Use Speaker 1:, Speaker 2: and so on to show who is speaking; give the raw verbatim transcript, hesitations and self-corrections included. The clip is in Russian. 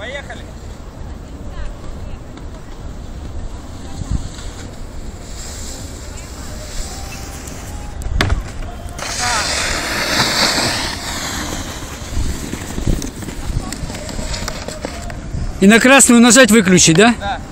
Speaker 1: Поехали.
Speaker 2: И на красную нажать выключить, да?
Speaker 1: Да.